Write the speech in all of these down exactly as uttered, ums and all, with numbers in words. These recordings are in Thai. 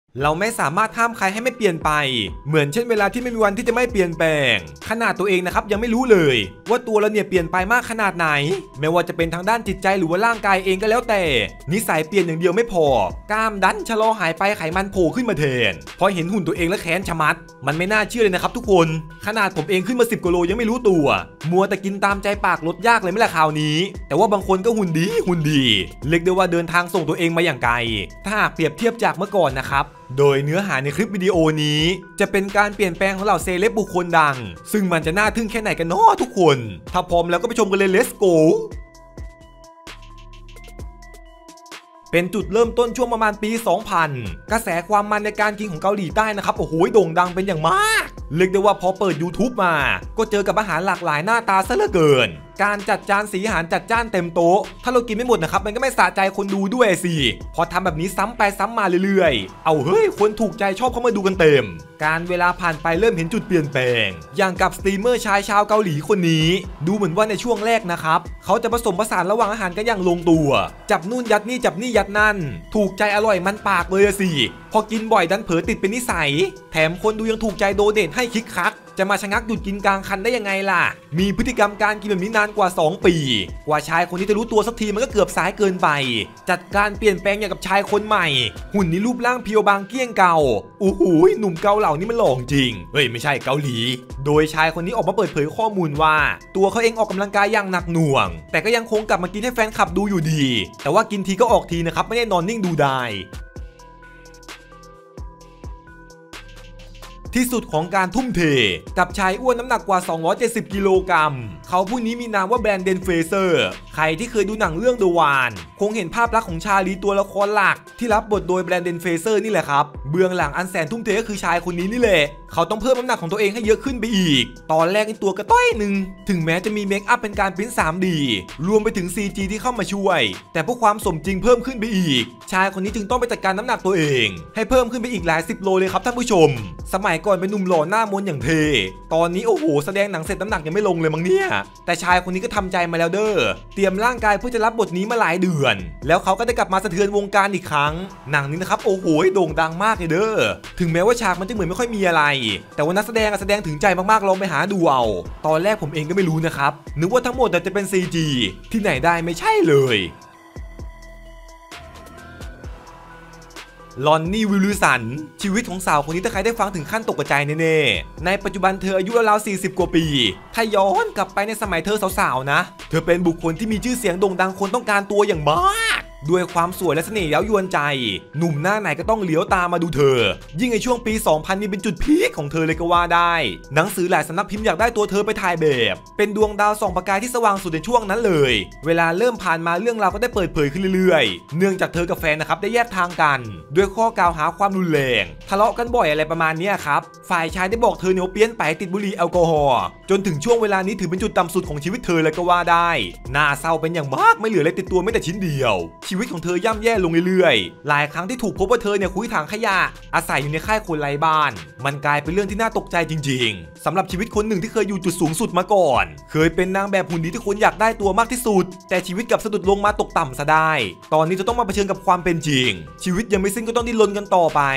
เราไม่สามารถห้ามใครให้ไม่เปลี่ยนไปเหมือนเช่นเวลาที่ไม่มีวันที่จะไม่เปลี่ยนแปลงขนาดตัวเองนะครับยังไม่รู้เลยว่าตัวเราเนี่ยเปลี่ยนไปมากขนาดไหนไม่ว่าจะเป็นทางด้านจิตใจหรือว่าร่างกายเองก็แล้วแต่นิสัยเปลี่ยนอย่างเดียวไม่พอกล้ามดันชะลอหายไปไขมันโผล่ขึ้นมาแทนพอเห็นหุ่นตัวเองแล้วแค้นชะมัดมันไม่น่าเชื่อเลยนะครับทุกคนขนาดผมเองขึ้นมาสิบกิโลยังไม่รู้ตัวมัวแต่กินตามใจปากลดยากเลยไม่ละคราวนี้แต่ว่าบางคนก็หุ่นดีหุ่นดีเรียกได้ว่าเดินทางส่งตัวเองมาอย่างไกลถ้าหากเปรียบเทียบจากเมื่อก่อนนะครับโดยเนื้อหาในคลิปวิดีโอนี้จะเป็นการเปลี่ยนแปลงของเหล่าเซเลบบุคคลดังซึ่งมันจะน่าทึ่งแค่ไหนกันเนาะทุกคนถ้าพร้อมแล้วก็ไปชมกันเลย let's go เป็นจุดเริ่มต้นช่วงประมาณปี สองพัน กระแสความมันในการกินของเกาหลีใต้นะครับโอ้โหโด่งดังเป็นอย่างมากเรียกได้ว่าพอเปิด YouTube มาก็เจอกับอาหารหลากหลายหน้าตาซะเหลือเกินการจัดจานสีอาหารจัดจ้านเต็มโต๊ะถ้าเรากินไม่หมดนะครับมันก็ไม่สะใจคนดูด้วยสิพอทำแบบนี้ซ้ำไปซ้ำมาเรื่อยๆเอาเฮ้ยคนถูกใจชอบเข้ามาดูกันเต็มการเวลาผ่านไปเริ่มเห็นจุดเปลี่ยนแปลงอย่างกับสตรีมเมอร์ชายชาวเกาหลีคนนี้ดูเหมือนว่าในช่วงแรกนะครับเขาจะผสมผสานระหว่างอาหารกันอย่างลงตัวจับนู่นยัดนี่จับนี่ยัดนั่นถูกใจอร่อยมันปากเลยสิพอกินบ่อยดันเผลอติดเป็นนิสัยแถมคนดูยังถูกใจโดเด่นให้คิกคักจะมาชะงักหยุดกินกลางคันได้ยังไงล่ะมีพฤติกรรมการกินแบบนี้นานกว่าสองปีกว่าชายคนนี้จะรู้ตัวสักทีมันก็เกือบสายเกินไปจัดการเปลี่ยนแปลงอย่างกับชายคนใหม่หุ่นนี้รูปร่างเพียวบางเกี้ยงเก่าอู้หูหนุ่มเกาเหล่านี้มันหล่อจริงเฮ้ยไม่ใช่เกาหลีโดยชายคนนี้ออกมาเปิดเผยข้อมูลว่าตัวเขาเองออกกำลังกายอย่างหนักหน่วงแต่ก็ยังคงกลับมากินให้แฟนคลับดูอยู่ดีแต่ว่ากินทีก็ออกทีนะครับไม่ได้นอนนิ่งดูได้ที่สุดของการทุ่มเทกับชายอ้วนน้ำหนักกว่าสองร้อยเจ็ดสิบกิโลกรัมเขาผู้นี้มีนามว่าแบรนเดนเฟเซอร์ใครที่เคยดูหนังเรื่องเดอะวานคงเห็นภาพลักษณ์ของชาลีตัวละครหลักที่รับบทโดยแบรนเดนเฟเซอร์นี่แหละครับเบื้องหลังอันแสนทุ่มเทก็คือชายคนนี้นี่แหละเขาต้องเพิ่มน้ำหนักของตัวเองให้เยอะขึ้นไปอีกตอนแรกในตัวกระต้อยหนึ่งถึงแม้จะมีเมคอัพเป็นการปริ้น ทรีดี รวมไปถึง ซี จี ที่เข้ามาช่วยแต่พวกความสมจริงเพิ่มขึ้นไปอีกชายคนนี้จึงต้องไปจัดการน้ำหนักตัวเองให้เพิ่มขึ้นไปอีกหลายสิบโลเลยครับท่านผู้ชมสมัยก่อนเป็นหนุ่มหล่อหน้ามนอย่างเทตอนนี้โอ้โหแสดงหนังเสร็จน้ำหนักยังไม่ลงเลยมั้งเนี่ยแต่ชายคนนี้ก็ทำใจมาแล้วเด้อเตรียมร่างกายเพื่อจะรับบทนี้มาหลายเดือนแล้วเขาก็ได้กลับมาสะเทือนวงการอีกครั้งหนังนี้นะครับโอ้โหโด่งดังมากเลยเด้อถึงแม้ว่าฉากมันจะเหมือนไม่ค่อยมีอะไรแต่ว่านักแสดงแสดงถึงใจมากๆลองไปหาดูเอาตอนแรกผมเองก็ไม่รู้นะครับนึกว่าทั้งหมดจะเป็น ซี จี ที่ไหนได้ไม่ใช่เลยลอนนี่วิลลิสันชีวิตของสาวคนนี้ถ้าใครได้ฟังถึงขั้นตกใจแน่ๆในปัจจุบันเธออายุราวๆสี่สิบกว่าปีถ้าย้อนกลับไปในสมัยเธอสาวๆนะเธอเป็นบุคคลที่มีชื่อเสียงโด่งดังคนต้องการตัวอย่างมากด้วยความสวยและเสน่ห์เย้ายวนใจหนุ่มหน้าไหนก็ต้องเหลียวตามมาดูเธอยิ่งในช่วงปี สองพัน นี่เป็นจุดพีคของเธอเลยก็ว่าได้หนังสือหลายสำนักพิมพ์อยากได้ตัวเธอไปถ่ายแบบเป็นดวงดาวส่องประกายที่สว่างสุดในช่วงนั้นเลยเวลาเริ่มผ่านมาเรื่องราวก็ได้เปิดเผยขึ้นเรื่อยๆเนื่องจากเธอกับแฟนนะครับได้แยกทางกันด้วยข้อกล่าวหาความรุนแรงทะเลาะกันบ่อยอะไรประมาณนี้ครับฝ่ายชายได้บอกเธอเนี่ยเปี้ยนไปติดบุหรี่แอลกอฮอล์จนถึงช่วงเวลานี้ถือเป็นจุดต่ำสุดของชีวิตเธอเลยก็ว่าได้น่าเศร้าเป็นอย่างมากไม่เหลืออะไรติดตัวไม่แต่ชิ้นเดียวชีวิตของเธอย่ำแย่ลงเรื่อยๆหลายครั้งที่ถูกพบว่าเธอเนี่ยคุยถังขยะอาศัยอยู่ในค่ายคนไร้บ้านมันกลายเป็นเรื่องที่น่าตกใจจริงๆสำหรับชีวิตคนหนึ่งที่เคยอยู่จุดสูงสุดมาก่อนเคยเป็นนางแบบหุ่นดีที่คนอยากได้ตัวมากที่สุดแต่ชีวิตกลับสะดุดลงมาตกต่ำซะได้ตอนนี้จะต้องมาเผชิญกับความเป็นจริงชีวิตยังไม่สิ้นก็ต้องดิ้นรนกันต่อไป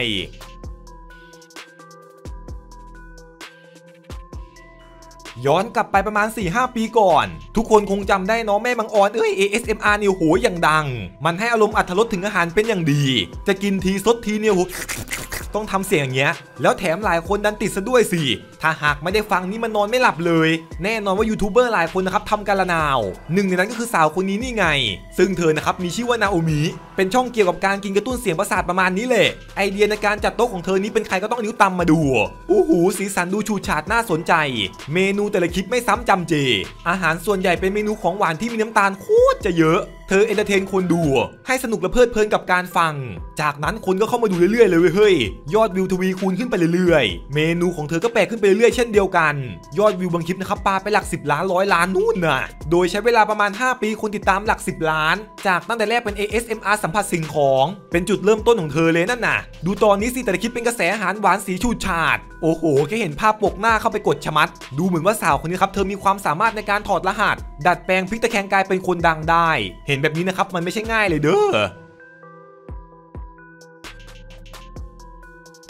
ย้อนกลับไปประมาณ สี่ห้า ปีก่อนทุกคนคงจำได้น้องแม่มังออนเอ้ย เอ เอส เอ็ม อาร์ นิวโหอย่างดังมันให้อารมณ์อรรถรสถึงอาหารเป็นอย่างดีจะกินทีซดทีเนี่ยโหต้องทำเสียงอย่างเงี้ยแล้วแถมหลายคนดันติดซะด้วยสิถ้าหากไม่ได้ฟังนี่มันนอนไม่หลับเลยแน่นอนว่ายูทูบเบอร์หลายคนนะครับทำการละนาวหนึ่งในนั้นก็คือสาวคนนี้นี่ไงซึ่งเธอนะครับมีชื่อว่านาโอมิเป็นช่องเกี่ยวกับการกินกระตุ้นเสียงประสาทประมาณนี้แหละไอเดียในการจัดโต๊ะของเธอนี้เป็นใครก็ต้องนิ้วตำมาดูโอ้โหสีสันดูฉูดฉาดน่าสนใจเมนูแต่ละคลิปไม่ซ้ำจำเจอาหารส่วนใหญ่เป็นเมนูของหวานที่มีน้ำตาลโคตรจะเยอะเธอเอนเตอร์เทนคนดูให้สนุกและเพลิดเพลินกับการฟังจากนั้นคนก็เข้ามาดูเรื่อยๆเลยเฮ้ยยอดวิวทวีคูณขึ้นไปเรื่อยๆเมนูของเธอก็แปลกขึ้นไปเรื่อยๆเช่นเดียวกันยอดวิวบางคลิปนะครับปาไปหลักสิบล้านร้อยล้านนู่นน่ะโดยใช้เวลาประมาณห้าปีคนติดตามหลักสิบล้านจากตั้งแต่แรกเป็น เอ เอส เอ็ม อาร์ สัมผัสสิ่งของเป็นจุดเริ่มต้นของเธอเลยนั่นน่ะดูตอนนี้สิแต่ละคลิปเป็นกระแสอาหารหวานสีฉูดฉาดโอ้โหแค่เห็นภาพปกหน้าเข้าไปกดชะมัดดูเหมือนว่าสาวคนนี้ครับเธอมีความสามารถในการถอดรหัสดัดแปลงพลิกตะแคงกลายเป็นคนดังได้เห็นแบบนี้นะครับมันไม่ใช่ง่ายเลยเด้อ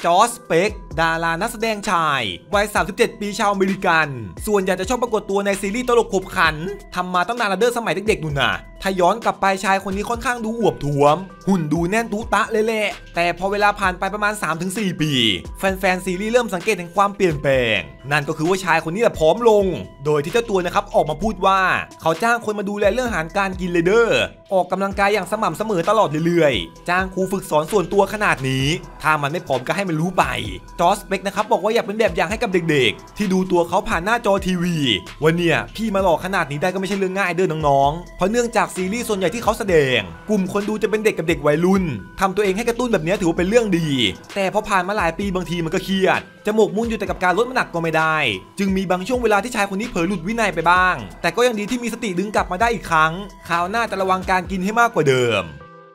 จอร์จ สเปกดารานักแสดงชายวัยสามสิบเจ็ดปีชาวอเมริกันส่วนใหญ่จะชอบปรากฏตัวในซีรีส์ตลกขบขันทำมาตั้งนานแล้วเด้อสมัยเด็กๆนู่นน่ะถ้าย้อนกลับไปชายคนนี้ค่อนข้างดูอวบท้วมหุ่นดูแน่นตุตะเลยแหละแต่พอเวลาผ่านไปประมาณ สามถึงสี่ ปีแฟนๆซีรีส์เริ่มสังเกตถึงความเปลี่ยนแปลงนั่นก็คือว่าชายคนนี้แหละผอมลงโดยที่เจ้าตัวนะครับออกมาพูดว่าเขาจ้างคนมาดูแลเรื่องอาหารการกินเลยเด้อออกกำลังกายอย่างสม่ำเสมอตลอดเรื่อยๆจ้างครูฝึกสอนส่วนตัวขนาดนี้ถ้ามันไม่ผอมก็ให้มันรู้ไปจอร์จ สเปกนะครับบอกว่าอยากเป็นแบบอย่างให้กับเด็กๆที่ดูตัวเขาผ่านหน้าจอทีวีวันเนี่ยพี่มาหล่อขนาดนี้ได้ก็ไม่ใช่เรื่องง่ายเด้อน้องๆเพราะเนื่องจากซีรีส์ส่วนใหญ่ที่เขาแสดงกลุ่มคนดูจะเป็นเด็กกับเด็กวัยรุ่นทำตัวเองให้กระตุ้นแบบนี้ถือว่าเป็นเรื่องดีแต่พอผ่านมาหลายปีบางทีมันก็เครียดจะหมกมุ่นอยู่แต่กับการลดน้ำหนักก็ไม่ได้จึงมีบางช่วงเวลาที่ชายคนนี้เผลอหลุดวินัยไปบ้างแต่ก็ยังดีที่มีสติดึงกลับมาได้อีกครั้งคราวหน้าจะระวังการกินให้มากกว่าเดิม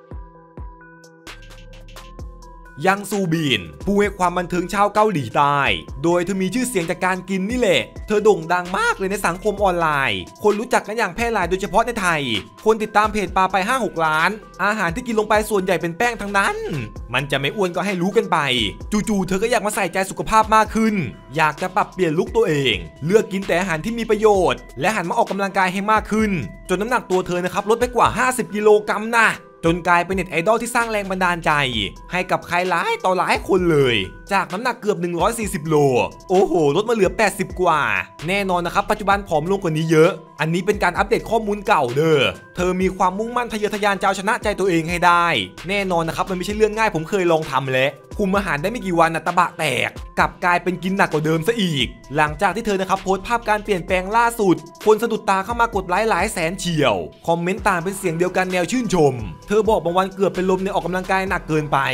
ยังซูบินผู้ให้ความบันเทิงชาวเกาหลีใต้โดยเธอมีชื่อเสียงจากการกินนี่แหละเธอโด่งดังมากเลยในสังคมออนไลน์คนรู้จักกันอย่างแพร่หลายโดยเฉพาะในไทยคนติดตามเพจปาไป ห้าหก ล้านอาหารที่กินลงไปส่วนใหญ่เป็นแป้งทั้งนั้นมันจะไม่อ้วนก็ให้รู้กันไปจู่ๆเธอก็อยากมาใส่ใจสุขภาพมากขึ้นอยากจะปรับเปลี่ยนลุคตัวเองเลือกกินแต่อาหารที่มีประโยชน์และหันมาออกกำลังกายให้มากขึ้นจนน้ำหนักตัวเธอนะครับลดไปกว่าห้าสิบกิโลกรัมนะจนกลายเป็นเน็ตไอดอลที่สร้างแรงบันดาลใจให้กับใครหลายต่อหลายคนเลยจากน้ำหนักเกือบหนึ่งร้อยสี่สิบโลโอ้โหลดมาเหลือแปดสิบกว่าแน่นอนนะครับปัจจุบันผอมลงกว่านี้เยอะอันนี้เป็นการอัปเดตข้อมูลเก่าเด้อเธอมีความมุ่งมั่นทะเยอทะยานจะเอาชนะใจตัวเองให้ได้แน่นอนนะครับมันไม่ใช่เรื่องง่ายผมเคยลองทำแล้วคุมอาหารได้ไม่กี่วันนะตะบะแตกกลับกลายเป็นกินหนักกว่าเดิมซะอีกหลังจากที่เธอนะครับโพสต์ภาพการเปลี่ยนแปลงล่าสุดคนสะดุดตาเข้ามากดไลค์หลายแสนเฉี่ยวคอมเมนต์ต่างเป็นเสียงเดียวกันแนวชื่นชมเธอบอกบางวันเกือบเป็นลมในออกกำลังกายหนักเกินไป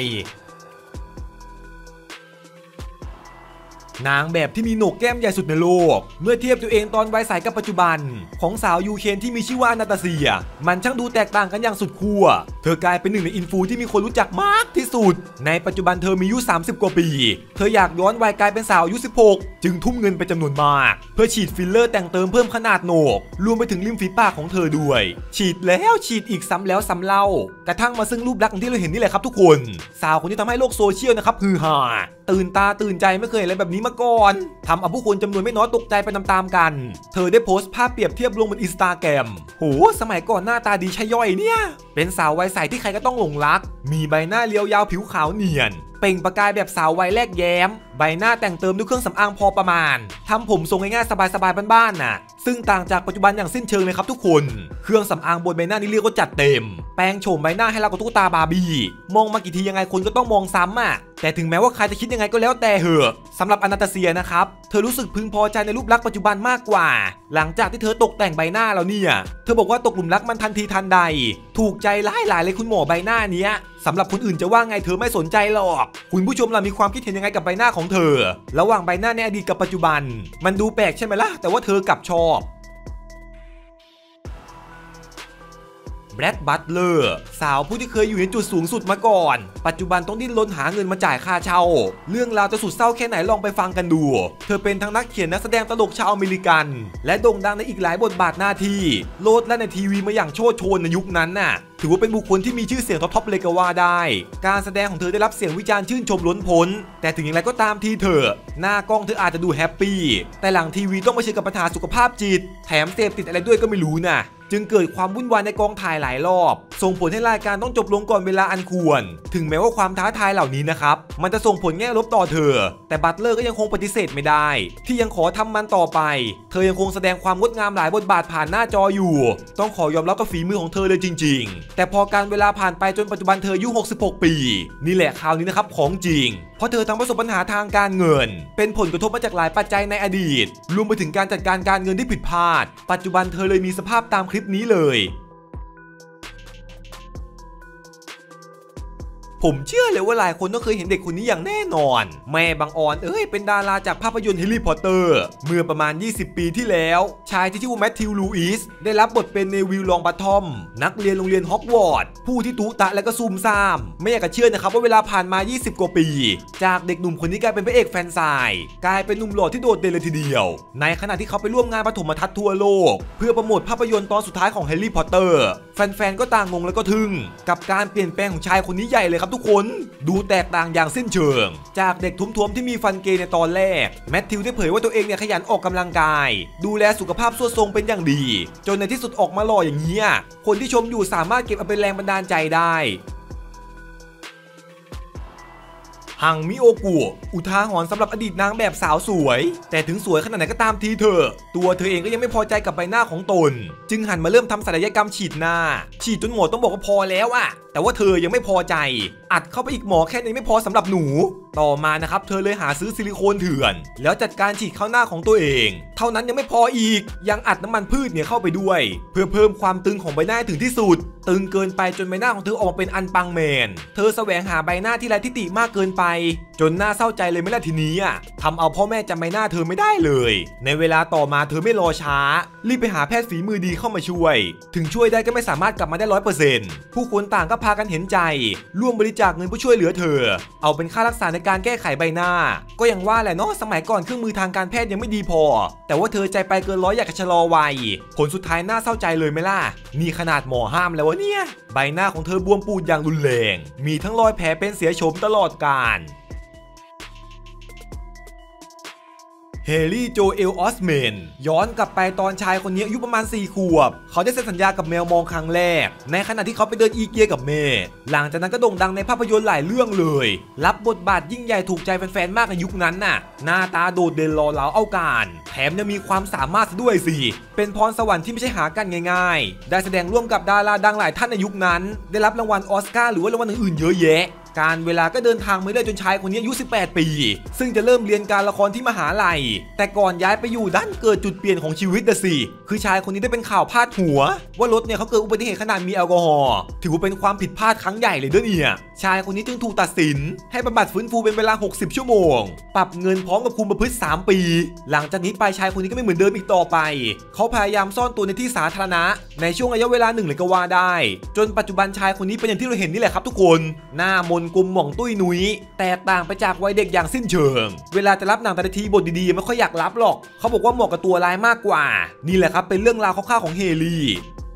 นางแบบที่มีโหนกแก้มใหญ่สุดในโลกเมื่อเทียบตัวเองตอนวัยใสกับปัจจุบันของสาวยูเครนที่มีชื่อว่านาตาเซียมันช่างดูแตกต่างกันอย่างสุดขั้วเธอกลายเป็นหนึ่งในอินฟูที่มีคนรู้จักมากที่สุดในปัจจุบันเธอมีอายุสามสิบกว่าปีเธออยากย้อนวัยกลายเป็นสาวอายุสิบหกจึงทุ่มเงินไปจำนวนมากเพื่อฉีดฟิลเลอร์แต่งเติมเพิ่มขนาดโหนกรวมไปถึงริมฝีปากของเธอด้วยฉีดแล้วฉีดอีกซ้ำแล้วซ้ำเล่ากระทั่งมาซึ่งรูปลักษณ์ที่เราเห็นนี่แหละครับทุกคนสาวคนที่ทำให้โลกโซเชียลนะครับฮือฮาตื่นตาตื่นใจไม่เคยเห็นอะไรแบบนี้มาก่อนทำเอาผู้คนจำนวนไม่น้อยตกใจไปตามๆกันเธอได้โพสต์ภาพเปรียบเทียบลงบนอินสตาแกรมโหสมัยก่อนหน้าตาดีใช่ย่อยเนี่ยเป็นสาววัยใสที่ใครก็ต้องหลงรักมีใบหน้าเรียวยาวผิวขาวเนียนเปล่งประกายแบบสาววัยแรกแย้มใบหน้าแต่งเติมด้วยเครื่องสำอางพอประมาณทำผมทรงง่ายๆสบายๆบ้านๆน่ะซึ่งต่างจากปัจจุบันอย่างสิ้นเชิงเลยครับทุกคนเครื่องสำอางบนใบหน้านี่เรียกว่าจัดเต็มแปรงโฉมใบหน้าให้เรากับตุ๊กตาบาร์บี้มองมากี่ทียังไงคนก็ต้องมองซ้ำอ่ะแต่ถึงแม้ว่าใครจะคิดยังไงก็แล้วแต่เหอะสำหรับอนาตาเซียนะครับเธอรู้สึกพึงพอใจในรูปลักษณ์ปัจจุบันมากกว่าหลังจากที่เธอตกแต่งใบหน้าแล้วเนี่ยเธอบอกว่าตกหลุมรักมันทันทีทันใดถูกใจหลายหลายเลยคุณหมอใบหน้านี้สำหรับคนอื่นจะว่าไงเธอไม่สนใจหรอกคุณผู้ชมล่ะมีความคิดเห็นยังไงกับใบหน้าของเธอระหว่างใบหน้าในอดีตกับปัจจุบันมันดูแปลกใช่ไหมล่ะแต่ว่าเธอกลับชอบแบรด บัตเลอร์สาวผู้ที่เคยอยู่ในจุดสูงสุดมาก่อนปัจจุบันต้องดิ้นรนหาเงินมาจ่ายค่าเช่าเรื่องราวจะสุดเศร้าแค่ไหนลองไปฟังกันดูเธอเป็นทั้งนักเขียนนักแสดงตลกชาวอเมริกันและโด่งดังในอีกหลายบทบาทหน้าที่โลดและในทีวีมาอย่างโชติโชนในยุคนั้นน่ะถือว่าเป็นบุคคลที่มีชื่อเสียงท็อปๆเลยก็ว่าได้การแสดงของเธอได้รับเสียงวิจารณ์ชื่นชมล้นพ้นแต่ถึงอย่างไรก็ตามทีเธอหน้ากล้องเธออาจจะดูแฮปปี้แต่หลังทีวีต้องมาเผชิญกับปัญหาสุขภาพจิตแถมเสพติดอะไรด้วยก็ไม่รู้นะจึงเกิดความวุ่นวายในกองถ่ายหลายรอบส่งผลให้รายการต้องจบลงก่อนเวลาอันควรถึงแม้ว่าความท้าทายเหล่านี้นะครับมันจะส่งผลแง่ลบต่อเธอแต่บัตเลอร์ก็ยังคงปฏิเสธไม่ได้ที่ยังขอทำมันต่อไปเธอยังคงแสดงความงดงามหลายบทบาทผ่านหน้าจออยู่ต้องขอยอมรับกับฝีมือของเธอเลยจริงๆแต่พอการเวลาผ่านไปจนปัจจุบันเธออายุหกสิบหกปีนี่แหละคราวนี้นะครับของจริงเพราะเธอทั้งประสบปัญหาทางการเงินเป็นผลกระทบมาจากหลายปัจจัยในอดีตรวมไปถึงการจัดการการเงินที่ผิดพลาดปัจจุบันเธอเลยมีสภาพตามคลิปนี้เลยผมเชื่อเลยว่าหลายคนต้องเคยเห็นเด็กคนนี้อย่างแน่นอนแม่บางออนเอ้ยเป็นดาราจากภาพยนตร์แฮร์รี่พอตเตอร์เมื่อประมาณยี่สิบปีที่แล้วชายที่ชื่อว่าแมทธิว ลูอิสได้รับบทเป็นเนวิล ลองบัตทอมนักเรียนโรงเรียนฮอกวอตส์ผู้ที่ตุตะและก็ซุ่มซ่ามไม่อยากจะเชื่อนะครับว่าเวลาผ่านมายี่สิบกว่าปีจากเด็กหนุ่มคนนี้กลายเป็นพระเอกแฟนไซน์กลายเป็นหนุ่มหล่อที่โดดเด่นเลยทีเดียวในขณะที่เขาไปร่วมงานปฐมทัศน์ทั่วโลกเพื่อโปรโมทภาพยนตร์ตอนสุดท้ายของแฮร์รี่พอตเตอร์แฟนๆก็ต่างงงและก็ทึ่งกับการเปลี่ยนแปลงของชายคนนี้ใหญ่เลยครับทุกคนดูแตกต่างอย่างสิ้นเชิงจากเด็กทุ้มๆที่มีฟันเกยในตอนแรกแมทธิวได้เผยว่าตัวเองเนี่ยขยันออกกำลังกายดูแลสุขภาพสวดทรงเป็นอย่างดีจนในที่สุดออกมาหล่ออย่างนี้คนที่ชมอยู่สามารถเก็บเอาเป็นแรงบันดาลใจได้ฮังมิโอกุอุทาหรณ์สำหรับอดีตนางแบบสาวสวยแต่ถึงสวยขนาดไหนก็ตามทีเถอะตัวเธอเองก็ยังไม่พอใจกับใบหน้าของตนจึงหันมาเริ่มทำศัลยกรรมฉีดหน้าฉีดจนหมอต้องบอกว่าพอแล้วอะแต่ว่าเธอยังไม่พอใจอัดเข้าไปอีกหมอแค่นี้ไม่พอสำหรับหนูต่อมานะครับเธอเลยหาซื้อซิลิโคนเถื่อนแล้วจัดการฉีดเข้าหน้าของตัวเองเท่านั้นยังไม่พออีกยังอัดน้ำมันพืชเนี่ยเข้าไปด้วยเพื่อเพิ่มความตึงของใบหน้าถึงที่สุดตึงเกินไปจนใบหน้าของเธอออกมาเป็นอันปังแมนเธอแสวงหาใบหน้าที่ไร้ทิฏฐิมากเกินไปจนน่าเศร้าใจเลยไม่ล่ะทีนี้อ่ะทำเอาพ่อแม่จำใบหน้าเธอไม่ได้เลยในเวลาต่อมาเธอไม่รอช้ารีบไปหาแพทย์ฝีมือดีเข้ามาช่วยถึงช่วยได้ก็ไม่สามารถกลับมาได้ร้อยเปอร์เซ็นต์ผู้คนต่างก็พากันเห็นใจร่วมบริจาคเงินเพื่อช่วยเหลือเธอเอาเป็นค่ารักษาในการแก้ไขใบหน้าก็ยังว่าแหละเนาะสมัยก่อนเครื่องมือทางการแพทย์ยังไม่ดีพอแต่ว่าเธอใจไปเกินร้อยอยากจะชะลอวัยผลสุดท้ายน่าเศร้าใจเลยไหมล่ะนี่ขนาดหมอห้ามแล้ววะเนี่ยใบหน้าของเธอบวมปูดอย่างรุนแรงมีทั้งรอยแผลเป็นเสียโฉมตลอดกาลเฮลี่โจเอลออสเมนย้อนกลับไปตอนชายคนนี้อายุประมาณสี่ขวบเขาได้เซ็นสัญญากับแมวมองครั้งแรกในขณะที่เขาไปเดินอีเกียกับแม่หลังจากนั้นก็โด่งดังในภาพยนตร์หลายเรื่องเลยรับบทบาทยิ่งใหญ่ถูกใจแฟนๆมากในยุคนั้นน่ะหน้าตาโดดเด่นหล่อเหลาเอาการแถมยังมีความสามารถด้วยสิเป็นพรสวรรค์ที่ไม่ใช่หากันง่ายๆได้แสดงร่วมกับดาราดังหลายท่านในยุคนั้นได้รับรางวัลออสการ์หรือว่ารางวัลอื่นๆเยอะแยะการเวลาก็เดินทางมาเรื่อยจนชายคนนี้อายุสิบแปดปีซึ่งจะเริ่มเรียนการละครที่มหาลัยแต่ก่อนย้ายไปอยู่ด้านเกิดจุดเปลี่ยนของชีวิตนะสิคือชายคนนี้ได้เป็นข่าวพาดหัวว่ารถเนี่ยเขาเกิดอุบัติเหตุขนาดมีแอลกอฮอล์ถือว่าเป็นความผิดพลาดครั้งใหญ่เลยด้วยเนี่ยชายคนนี้จึงถูกตัดสินให้บำบัดฟื้นฟูเป็นเวลาหกสิบชั่วโมงปรับเงินพร้อมกับคุมประพฤติสามปีหลังจากนี้ไปชายคนนี้ก็ไม่เหมือนเดิมอีกต่อไปเขาพยายามซ่อนตัวในที่สาธารณะในช่วงระยะเวลาหนึ่งเลยก็ว่าได้จนปัจจุบันชายคนนี้เป็นอย่างที่เราเห็นนี่แหละครับทุกคนหน้ามนกุมหม่องตุ้ยนุ้ยแตกต่างไปจากวัยเด็กอย่างสิ้นเชิงเวลาจะรับหนังแต่ละทีบทดีๆไม่ค่อยอยากรับหรอกเขาบอกว่าเหมาะกับตัวร้ายมากกว่านี่แหละครับเป็นเรื่องราวคร่าวๆของเฮลี่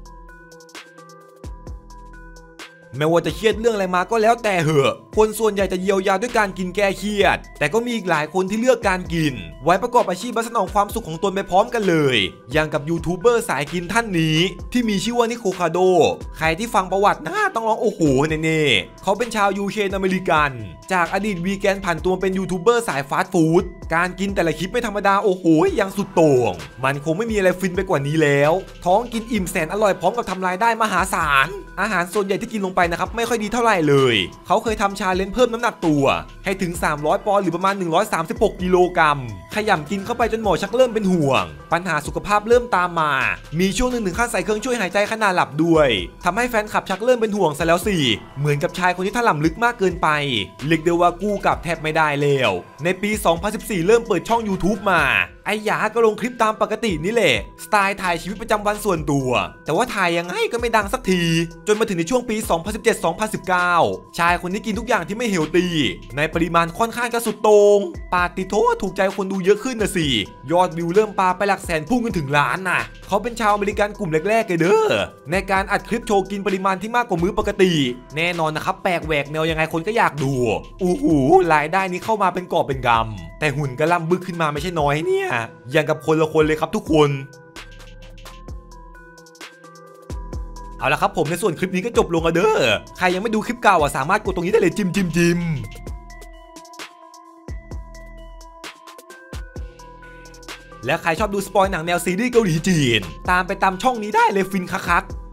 แม้ว่าจะเครียดเรื่องอะไรมาก็แล้วแต่เหอะคนส่วนใหญ่จะเยียวยาด้วยการกินแก้เครียดแต่ก็มีอีกหลายคนที่เลือกการกินไว้ประกอบอาชีพและสนองความสุขของตนไปพร้อมกันเลยอย่างกับยูทูบเบอร์สายกินท่านนี้ที่มีชื่อว่านิโคคาโดใครที่ฟังประวัตินะต้องร้องโอ้โหเน่ๆเขาเป็นชาวยูเครนอเมริกันจากอดีตวีแกนผ่านตัวเป็นยูทูบเบอร์สายฟาสต์ฟู้ดการกินแต่ละคลิปไม่ธรรมดาโอ้โหยังสุดโต่งมันคงไม่มีอะไรฟินไปกว่านี้แล้วท้องกินอิ่มแสนอร่อยพร้อมกับทำรายได้มหาศาลอาหารส่วนใหญ่ที่กินลงไปนะครับไม่ค่อยดีเท่าไหร่เลยเขาเคยทำชาเลนจ์เพิ่มน้ำหนักตัวให้ถึงสามร้อยปอนด์หรือประมาณหนึ่งร้อยสามสิบหกกิโลกรัมขย่ำกินเข้าไปจนหมอชักเริ่มเป็นห่วงปัญหาสุขภาพเริ่มตามมามีช่วงหนึ่งถึงขั้นใส่เครื่องช่วยหายใจขณะหลับด้วยทำให้แฟนคลับชักเริ่มเป็นห่วงซะแล้วสิเหมือนกับชายคนที่ถล่มลึกมากเกินไปเรียกได้ว่ากู้กลับแทบไม่ได้แล้วในปีสองพันสิบสี่เริ่มเปิดช่อง ยูทูบ มาไอ้หยาก็ลงคลิปตามปกตินี่แหละสไตล์ถ่ายชีวิตประจำวันส่วนตัวแต่ว่าถ่ายยังไงก็ไม่ดังสักทีจนมาถึงในช่วงปี สองพันสิบเจ็ด สองพันสิบเก้า ชายคนนี้กินทุกอย่างที่ไม่เฮลตี้ในปริมาณค่อนข้างจะสุดโต่งปาติโถถูกใจคนดูเยอะขึ้นนะสิยอดวิวเริ่มปาไปหลักแสนพุ่งกันถึงล้านน่ะเขาเป็นชาวอเมริกันกลุ่มแรกๆเลยเด้อในการอัดคลิปโชว์กินปริมาณที่มากกว่ามื้อปกติแน่นอนนะครับแปลกแหวกแนวยังไงคนก็อยากดูอู้หูรายได้นี้เข้ามาเป็นกอบเป็นกำแต่หุ่นก็ล่ำบึกขึ้นมาไม่ใช่น้อยเนี่ยอย่างกับคนละคนเลยครับทุกคนเอาละครับผมในส่วนคลิปนี้ก็จบลงแล้วเด้อใครยังไม่ดูคลิปเก่าอ่ะสามารถกดตรงนี้ได้เลยจิมจิมจิมและใครชอบดูสปอยหนังแนวซีรีส์เกาหลีจีนตามไปตามช่องนี้ได้เลยฟินคักๆ